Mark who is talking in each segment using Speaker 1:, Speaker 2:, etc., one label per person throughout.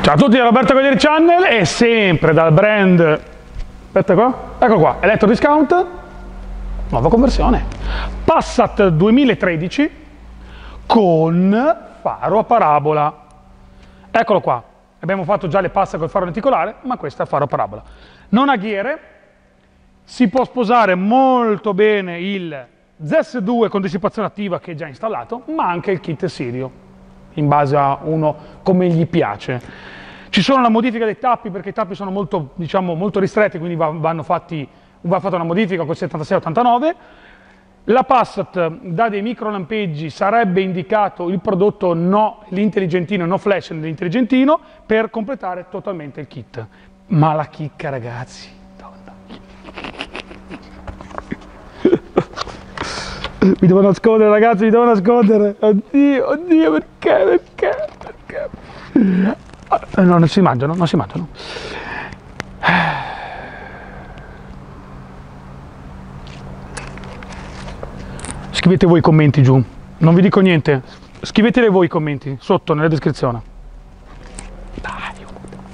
Speaker 1: Ciao a tutti da Roberto Guerrieri Channel e sempre dal brand, aspetta qua, ecco qua, Electro Discount, nuova conversione, Passat 2013 con faro a parabola, eccolo qua, abbiamo fatto già le Passat col faro lenticolare, ma questo è il faro a parabola, non ha ghiere, si può sposare molto bene il ZS2 con dissipazione attiva che è già installato, ma anche il kit Sirio, in base a uno come gli piace. Ci sono la modifica dei tappi, perché i tappi sono molto, diciamo, molto ristretti, quindi va fatta una modifica col 7689. La Passat dà dei micro lampeggi, sarebbe indicato il prodotto l'intelligentino, no flash nell'intelligentino, per completare totalmente il kit. Ma la chicca, ragazzi, mi devo nascondere, ragazzi, mi devo nascondere. Oddio, oddio, perché? No, non si mangiano, non si mangiano. Scrivete voi i commenti giù, non vi dico niente. Scriveteli voi i commenti sotto nella descrizione. Dai.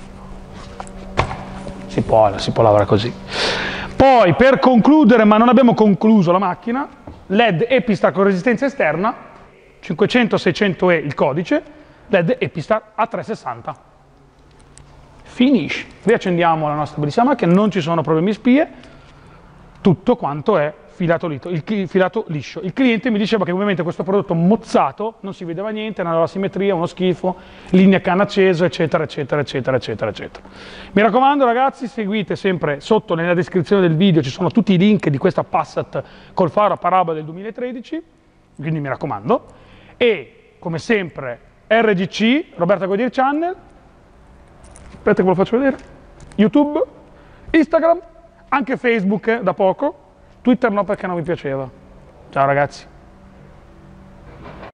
Speaker 1: Si può lavorare così. Poi, per concludere, ma non abbiamo concluso la macchina, LED Epistar con resistenza esterna, 500-600E il codice, LED Epistar a 360. Finish. Riaccendiamo la nostra bellissima macchina, non ci sono problemi spie, tutto quanto è filato liscio. Il cliente mi diceva che ovviamente questo prodotto mozzato non si vedeva niente, non aveva simmetria, uno schifo, linea canna acceso, eccetera, eccetera, eccetera, eccetera, eccetera. Mi raccomando, ragazzi, seguite sempre sotto nella descrizione del video, ci sono tutti i link di questa Passat col faro a parabola del 2013, quindi mi raccomando. E come sempre RGC, Roberto Guerrieri Channel, aspetta che ve lo faccio vedere, YouTube, Instagram, anche Facebook da poco, Twitter no perché non mi piaceva. Ciao ragazzi.